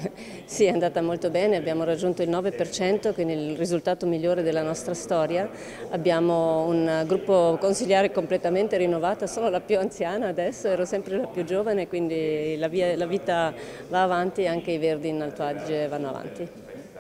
Sì, è andata molto bene, abbiamo raggiunto il 9%, quindi il risultato migliore della nostra storia. Abbiamo un gruppo consigliare completamente rinnovato, sono la più anziana adesso, ero sempre la più giovane, quindi la vita va avanti e anche i Verdi in Alto Adige vanno avanti.